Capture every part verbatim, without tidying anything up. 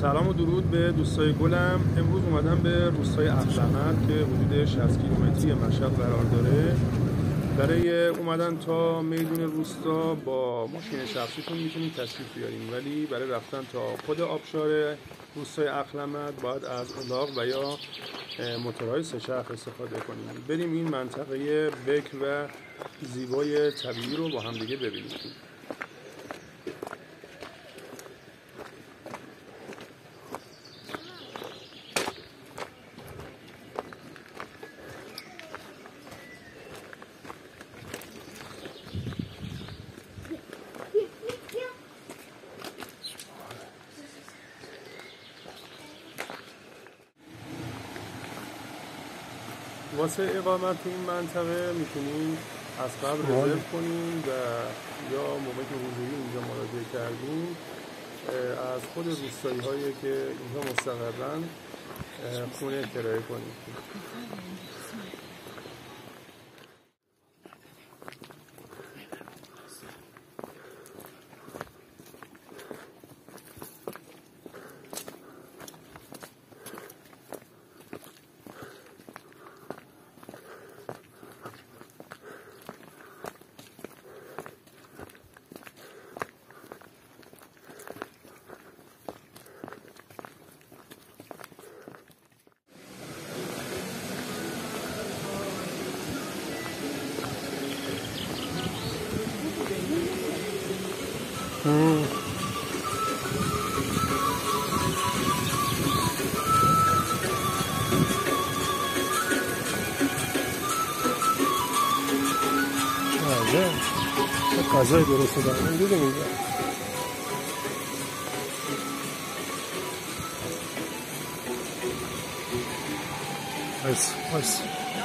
سلام و درود به دوستای گلم. امروز اومدم به روستای اخلمد که حدود شصت کیلومتری مشهد قرار داره. برای اومدن تا میدون روستا با ماشین شخصیتون میتونید تشریف بیاریم، ولی برای رفتن تا خود آبشار روستای اخلمد باید از الاغ و یا موتورهای سه چرخ استفاده کنیم. بریم این منطقه بکر و زیبای طبیعی رو با هم دیگه ببینیم. واسه اقامت تو این منطقه میتونیم از قبل رزرو کنیم و یا موقعی که حضوری اینجا مراجعه کردیم از خود روستایی هایی که اینجا مستقرن خونه کرایه کنیم. Hmm. آره غذای درست دارم دیدیم اینجا. بس بس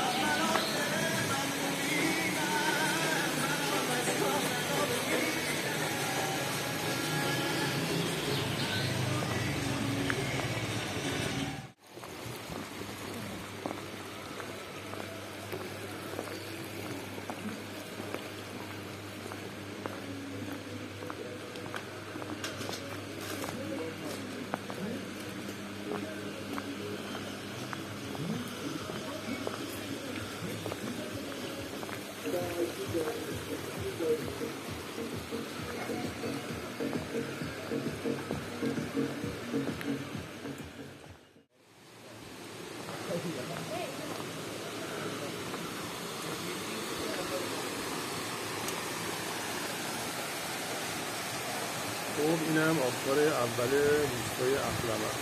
خب اینم آبشار اول روستای اخلمد.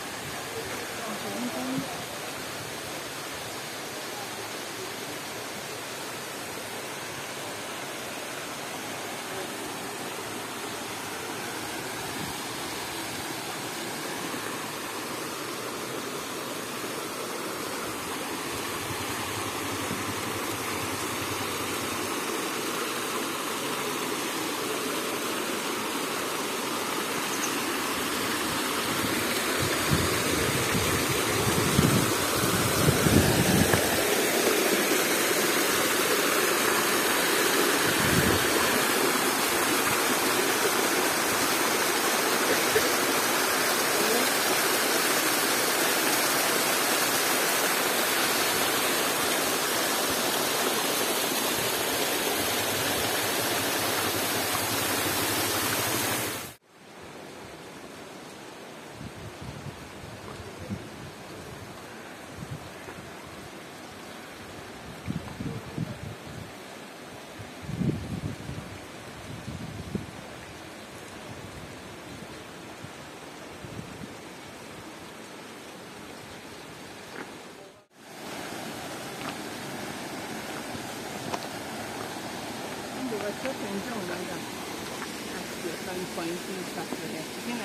اینجا اومدم از این پایین توی سفره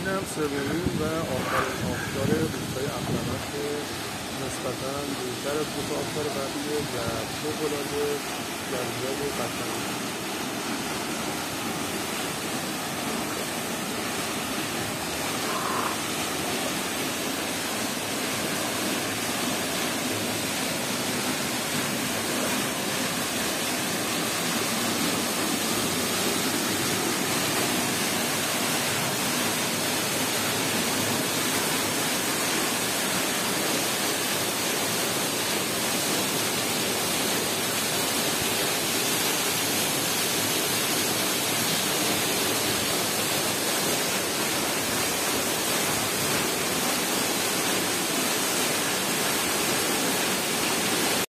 اینم سومین و آخرین آبشار روستای اخلمد که نسبتاً دورتر از دو تا آبشار بقیه و فوق‌العاده جذاب و قشنگه.